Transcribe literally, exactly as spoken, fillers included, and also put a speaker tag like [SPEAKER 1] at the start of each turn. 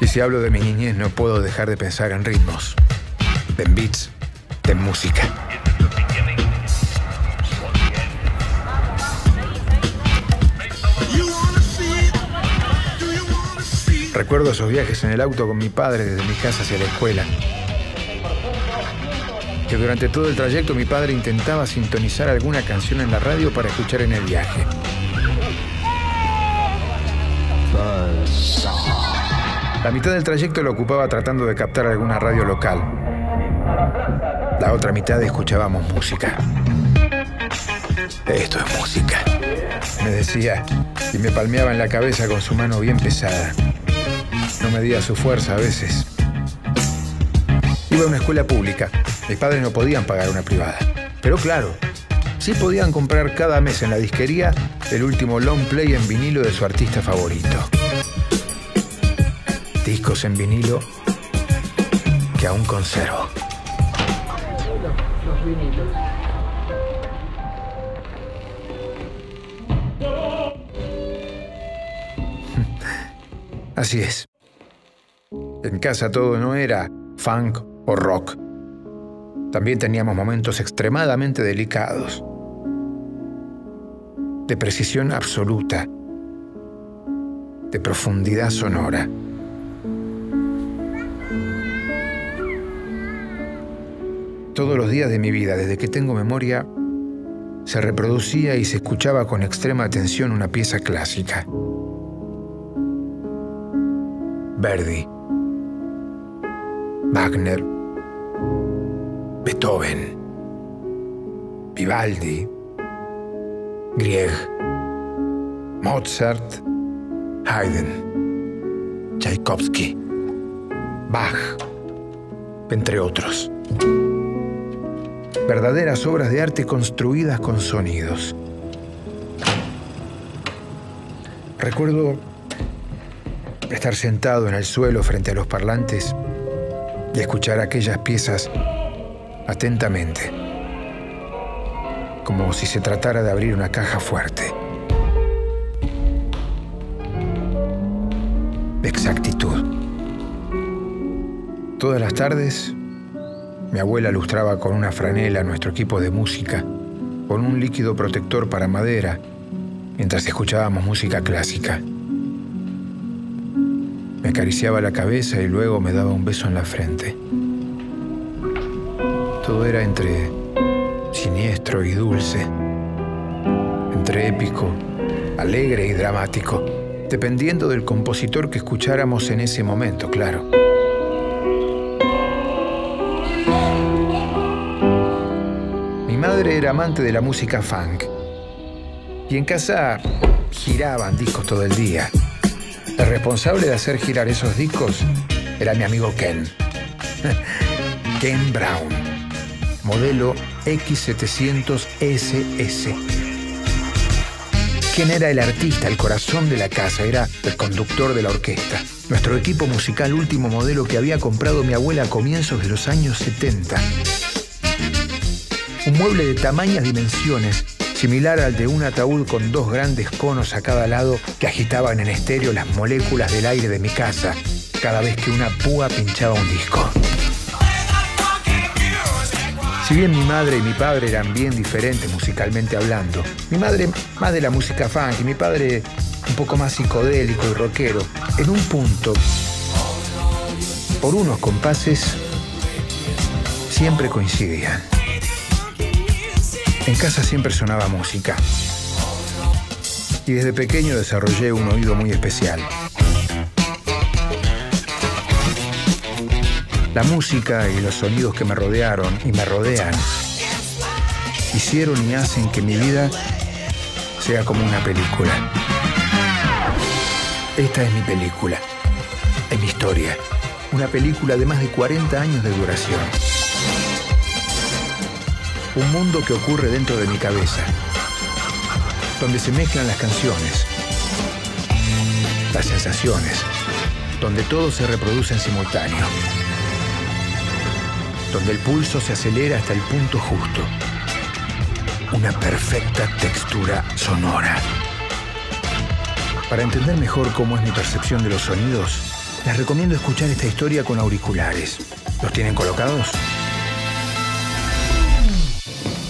[SPEAKER 1] Y si hablo de mi niñez, no puedo dejar de pensar en ritmos, en beats, en música. Recuerdo esos viajes en el auto con mi padre desde mi casa hacia la escuela. Que durante todo el trayecto mi padre intentaba sintonizar alguna canción en la radio para escuchar en el viaje. La mitad del trayecto lo ocupaba tratando de captar alguna radio local. La otra mitad escuchábamos música. Esto es música, me decía, y me palmeaba en la cabeza con su mano bien pesada. No medía su fuerza a veces. Iba a una escuela pública. Mis padres no podían pagar una privada. Pero claro, sí podían comprar cada mes en la disquería el último long play en vinilo de su artista favorito. Discos en vinilo que aún conservo. Los vinilos. Así es. En casa todo no era funk o rock. También teníamos momentos extremadamente delicados, de precisión absoluta, de profundidad sonora. Todos los días de mi vida, desde que tengo memoria, se reproducía y se escuchaba con extrema atención una pieza clásica. Verdi, Wagner, Beethoven, Vivaldi, Grieg, Mozart, Haydn, Tchaikovsky, Bach, entre otros. Verdaderas obras de arte construidas con sonidos. Recuerdo estar sentado en el suelo frente a los parlantes y escuchar aquellas piezas atentamente, como si se tratara de abrir una caja fuerte. Exactitud. Todas las tardes, mi abuela lustraba con una franela nuestro equipo de música, con un líquido protector para madera, mientras escuchábamos música clásica. Me acariciaba la cabeza y luego me daba un beso en la frente. Todo era entre siniestro y dulce, entre épico, alegre y dramático, dependiendo del compositor que escucháramos en ese momento, claro. Mi madre era amante de la música funk y en casa giraban discos todo el día. El responsable de hacer girar esos discos era mi amigo Ken. Ken Brown, modelo equis setecientos ese ese. Ken era el artista, el corazón de la casa, era el conductor de la orquesta. Nuestro equipo musical último modelo que había comprado mi abuela a comienzos de los años setenta. Un mueble de tamañas dimensiones, similar al de un ataúd con dos grandes conos a cada lado que agitaban en estéreo las moléculas del aire de mi casa cada vez que una púa pinchaba un disco. Si bien mi madre y mi padre eran bien diferentes musicalmente hablando, mi madre más de la música funk y mi padre un poco más psicodélico y rockero, en un punto, por unos compases, siempre coincidían. En casa siempre sonaba música y desde pequeño desarrollé un oído muy especial. La música y los sonidos que me rodearon y me rodean hicieron y hacen que mi vida sea como una película. Esta es mi película, es mi historia, una película de más de cuarenta años de duración. Un mundo que ocurre dentro de mi cabeza, donde se mezclan las canciones, las sensaciones, donde todo se reproduce en simultáneo, donde el pulso se acelera hasta el punto justo. Una perfecta textura sonora. Para entender mejor cómo es mi percepción de los sonidos, Les recomiendo escuchar esta historia con auriculares. ¿Los tienen colocados?